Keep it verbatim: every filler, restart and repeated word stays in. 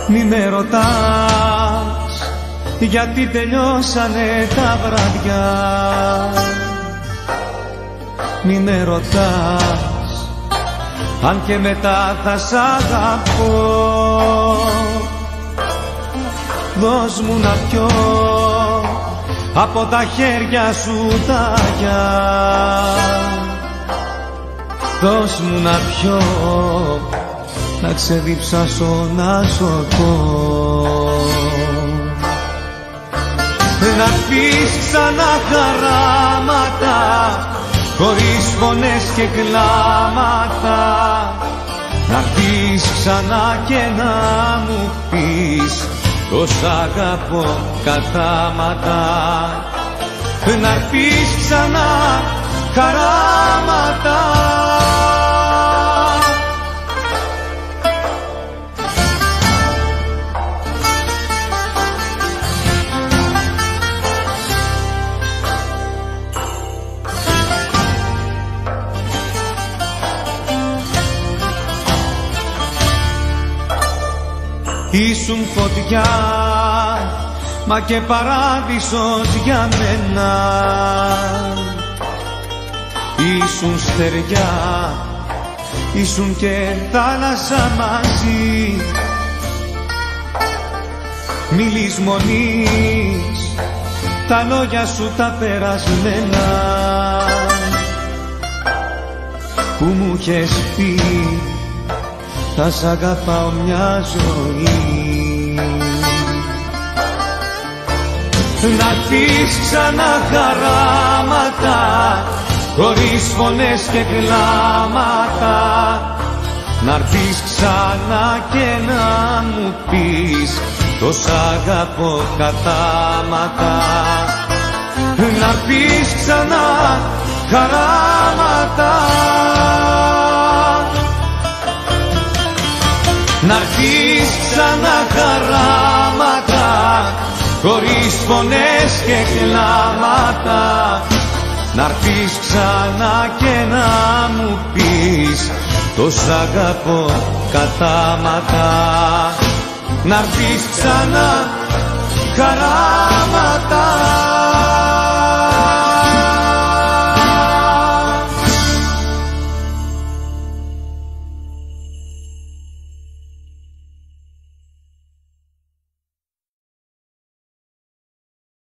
Μη με ρωτάς γιατί τελειώσανε τα βράδια. Μη με ρωτάς αν και μετά θα σ' αγαπώ. Δώσ' μου να πιω από τα χέρια σου τα αγιά. Δώσ' μου να πιω, να ξεδιψάσω, να σωθώ. Να πεις ξανά χαράματα, χωρίς φωνές και κλάματα. Να πεις ξανά και να μου πεις το σ' αγαπώ κατάματα. Να πεις ξανά χαράματα. Ήσουν φωτιά, μα και παράδεισος για μένα. Ήσουν στεριά, ήσουν και θάλασσα μαζί. Μη λησμονείς τα λόγια σου τα περασμένα που μου είχες πει θα σ' αγαπάω μια ζωή. Να πεις ξανά χαράματα, χωρίς φωνές και κλάματα. Να'ρθείς ξανά και να μου πεις το σ' αγαπώ κατάματα. Να πεις ξανά χαράματα. Να'ρθείς ξανά χαράματα, χωρίς φωνές και κλάματα. Να'ρθείς ξανά και να μου πεις το σ' αγαπώ κατάματα. Να'ρθείς ξανά χαράματα.